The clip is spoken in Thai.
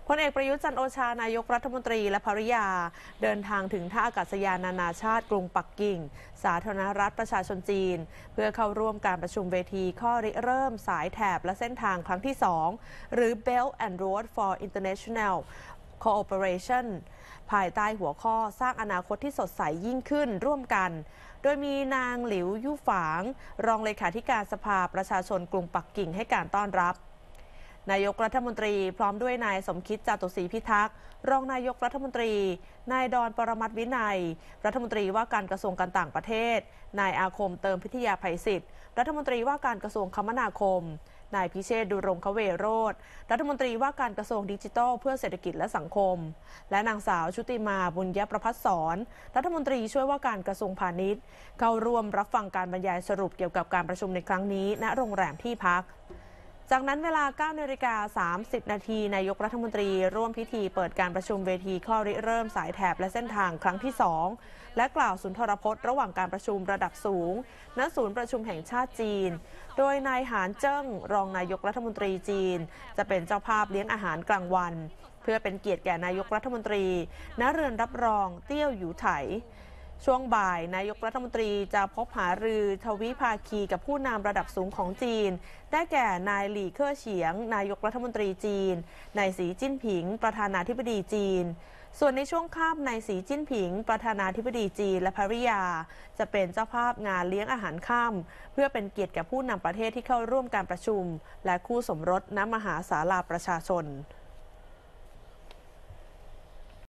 พลเอกประยุทธ์จันทร์โอชานายกรัฐมนตรีและภริยาเดินทางถึงท่าอากาศยานนานาชาติกรุงปักกิ่งสาธารณรัฐประชาชนจีนเพื่อเข้าร่วมการประชุมเวทีข้อริเริ่มสายแถบและเส้นทางครั้งที่ 2 หรือ Belt and Road for International Cooperation ภายใต้หัวข้อสร้างอนาคตที่สดใสยิ่งขึ้นร่วมกันโดยมีนางหลิวยู่ฝางรองเลขาธิการสภาประชาชนกรุงปักกิ่งให้การต้อนรับนายกรัฐมนตรีพร้อมด้วยนายสมคิดจาตุศรีพิทักษ์รองนายกรัฐมนตรีนายดอนปรมัตถ์วินัยรัฐมนตรีว่าการกระทรวงการต่างประเทศนายอาคมเติมพิทยาภัยศิษฐ์รัฐมนตรีว่าการกระทรวงคมนาคมนายพิเชษฐ์ดุรงคเวโรจน์รัฐมนตรีว่าการกระทรวงดิจิทัลเพื่อเศรษฐกิจและสังคมและนางสาวชุติมาบุญยประภัสสรรัฐมนตรีช่วยว่าการกระทรวงพาณิชย์เข้าร่วมรับฟังการบรรยายสรุปเกี่ยวกับการประชุมในครั้งนี้ณโรงแรมที่พักจากนั้นเวลา 9:30 น.นายกรัฐมนตรีร่วมพิธีเปิดการประชุมเวทีข้อริเริ่มสายแถบและเส้นทางครั้งที่ 2และกล่าวสุนทรพจน์ระหว่างการประชุมระดับสูงณศูนย์ประชุมแห่งชาติจีนโดยนายหานเจิ้งรองนายกรัฐมนตรีจีนจะเป็นเจ้าภาพเลี้ยงอาหารกลางวันเพื่อเป็นเกียรติแก่นายกรัฐมนตรีณเรือนรับรองเตี้ยวหยูไถช่วงบ่ายนายกรัฐมนตรีจะพบหารือทวิภาคีกับผู้นำระดับสูงของจีนได้แก่นายหลี่เค่อเฉียงนายกรัฐมนตรีจีนนายสีจิ้นผิงประธานาธิบดีจีนส่วนในช่วงค่ำนายสีจิ้นผิงประธานาธิบดีจีนและภริยาจะเป็นเจ้าภาพงานเลี้ยงอาหารค่ำเพื่อเป็นเกียรติแก่ผู้นำประเทศที่เข้าร่วมการประชุมและคู่สมรสณมหาศาลาประชาชน